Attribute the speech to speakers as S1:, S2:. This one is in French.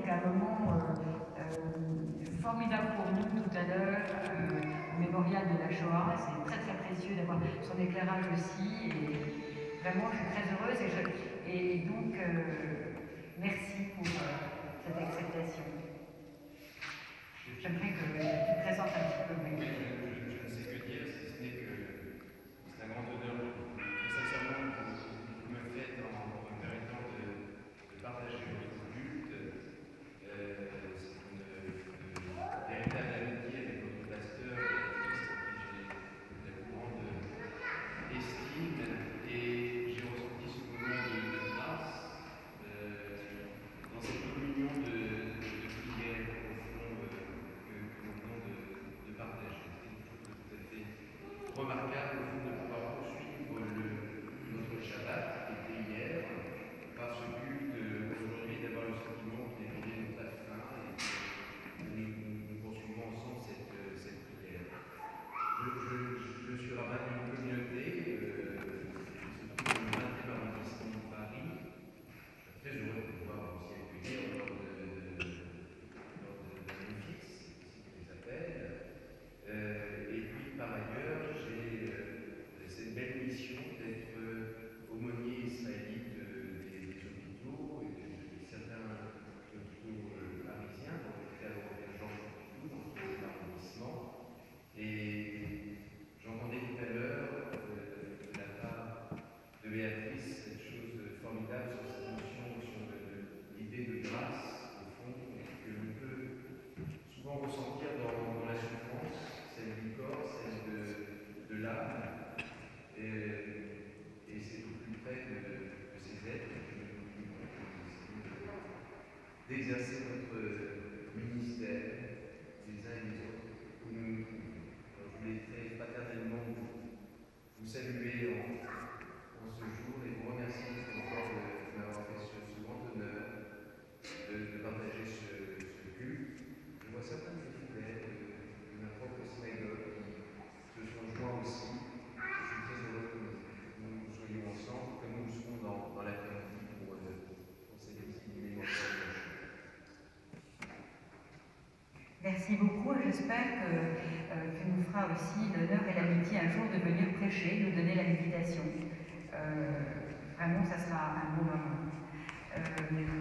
S1: c'était un moment formidable pour nous tout à l'heure, au mémorial de la Shoah. C'est très très précieux d'avoir son éclairage aussi. Et vraiment, je suis très heureuse et donc merci pour cette acceptation. J'aimerais que tu te présentes un petit peu.
S2: Oui, je ne sais que dire, si ce n'est que c'est un grand honneur, très sincèrement, vous me faites en me permettant de partager votre culte. C'est une véritable amitié avec votre pasteur, Béatrice, pour qui j'ai la plus grande estime, et j'ai ressenti ce moment de grâce dans cette communion de prière, au fond, que nous venons de partager. C'est quelque chose de tout à fait remarquable, au fond, de pouvoir poursuivre notre Shabbat qui était hier, par ce culte aujourd'hui, d'avoir le sentiment qu'il est donné notre fin et que nous poursuivons ensemble cette prière. Je suis rabbin d'une communauté qui se trouve dans le 20e arrondissement de Paris. Je suis très heureux de pouvoir aussi accueillir lors d'un fixe, ainsi qu'on les appelle. Et puis par ailleurs, j'ai cette belle mission d'être aumônier israélite des hôpitaux et de certains hôpitaux parisiens, dans l'hôpital européen Georges Pompidou, dans le 13e arrondissement. Et j'entendais tout à l'heure de la part de Béatrice cette chose formidable sur cette notion de l'idée de grâce, au fond, que l'on peut souvent ressentir dans la souffrance, celle du corps, celle de l'âme, et c'est au plus près de ces êtres que nous pouvons d'exercer notre ministère les uns et les autres. Je voulais très fraternellement vous saluer en ce jour et vous remercier encore de m'avoir fait ce grand honneur de partager ce culte. Je vois certains de mes fidèles de ma propre synagogue qui se sont joints aussi. Je suis très heureux que nous soyons ensemble, comme nous le serons dans l'après-midi pour cette visite du mémorial.
S1: Merci beaucoup et j'espère que tu nous feras aussi l'honneur et l'amitié un jour de venir prêcher, nous donner la méditation. Vraiment, ça sera un beau moment.